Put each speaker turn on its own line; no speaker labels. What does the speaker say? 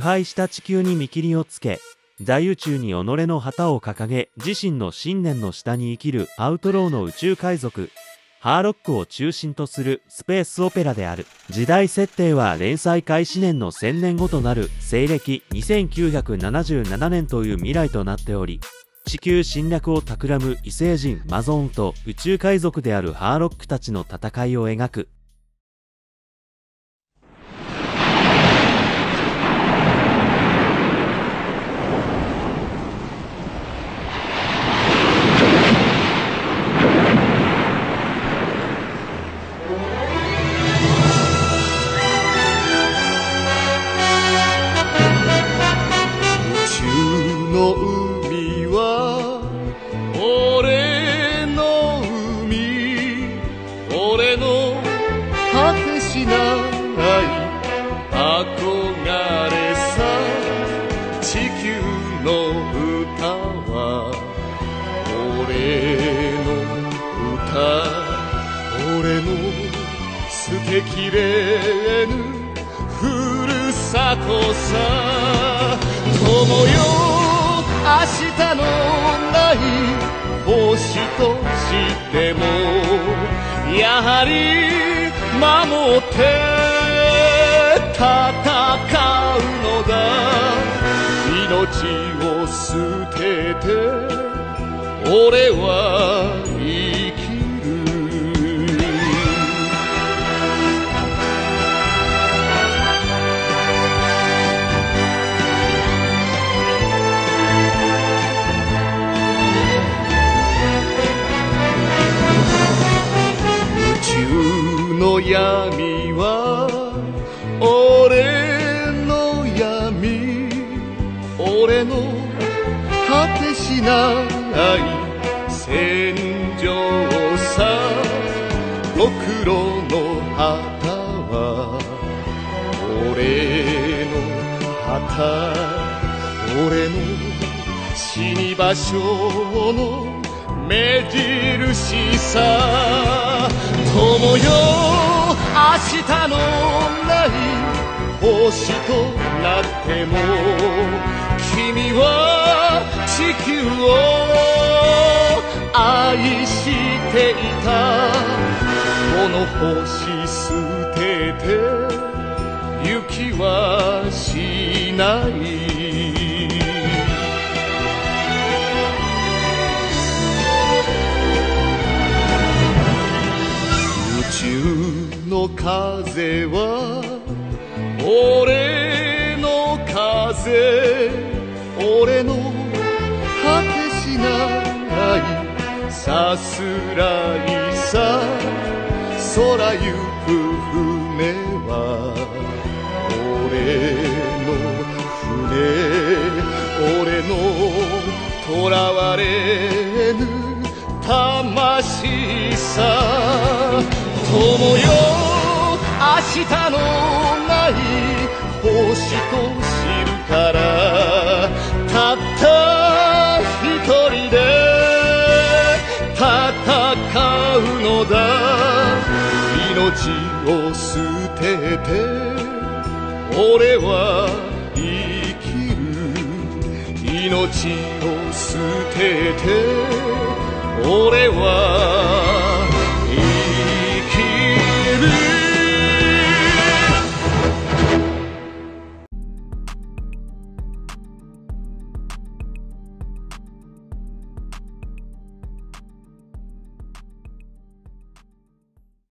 敗した地球に見切りをつけ、大宇宙に己の旗を掲げ、自身の信念の下に生きるアウトローの宇宙海賊、ハーロックを中心とするスペースオペラである。時代設定は連載開始年の1000年後となる西暦2977年という未来となっており、地球侵略を企む異星人マゾーンと宇宙海賊であるハーロックたちの戦いを描く。
きれぬふるさとさ、友よ明日のない星としてもやはり守って戦うのだ。命を捨てて俺は生きる。の闇は俺の闇、俺の果てしない戦場さ。ろくろの旗は俺の旗、俺の死に場所の目印さ。友よ明日のない星となっても君は地球を愛していた。この星捨てて行きはしない。宇宙の風は俺の風、俺の果てしないさすらいさ。空行く船は俺の船、俺の囚われぬ魂さ。友よ明日のない星と知るから、たった一人で戦うのだ。命を捨てて俺は生きる。命を捨てて俺は